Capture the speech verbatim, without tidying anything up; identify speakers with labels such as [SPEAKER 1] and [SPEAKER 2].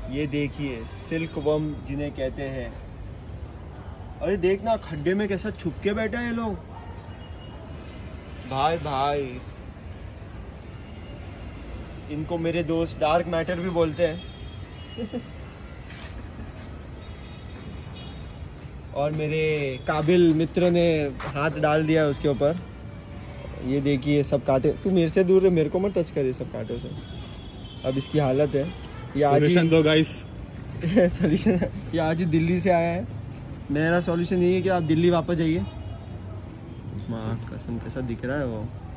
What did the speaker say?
[SPEAKER 1] ये देखिए silk worm जिन्हें कहते हैं। अरे देखना खड्डे में कैसा छुप के बैठे हैं ये लोग। भाई भाई इनको मेरे दोस्त डार्क मैटर भी बोलते हैं। और मेरे काबिल मित्र ने हाथ डाल दिया उसके ऊपर। ये देखिए सब कांटे। तू मेरे से दूर है, मेरे को मत टच कर ये सब कांटों से। अब इसकी हालत है ये आज ही
[SPEAKER 2] दो गाइस।
[SPEAKER 1] सॉल्यूशन ये आज ही दिल्ली से आया है। मेरा सॉल्यूशन यही है कि आप दिल्ली वापस जाइए। माँ कसम कैसा दिख रहा है वो।